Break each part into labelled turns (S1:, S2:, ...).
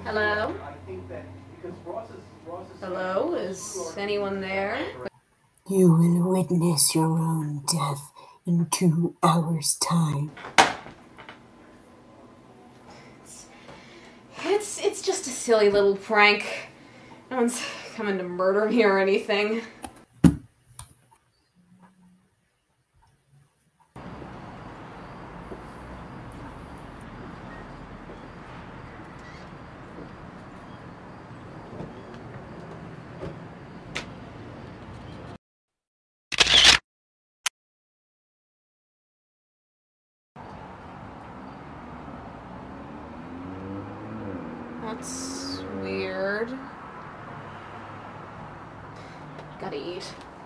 S1: Hello? Hello? Is anyone there?
S2: You will witness your own death in 2 hours' time.
S1: It's just a silly little prank. No one's coming to murder me or anything. That's weird. Gotta eat.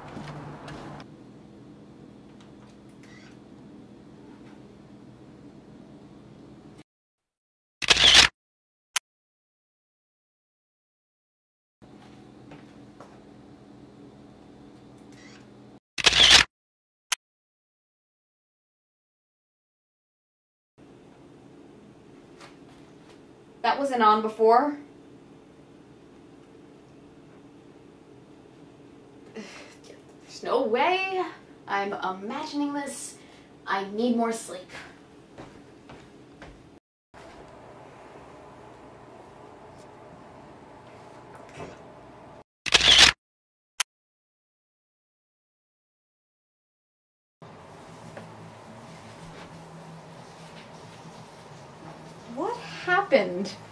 S1: That wasn't on before. There's no way. I'm imagining this. I need more sleep. What happened?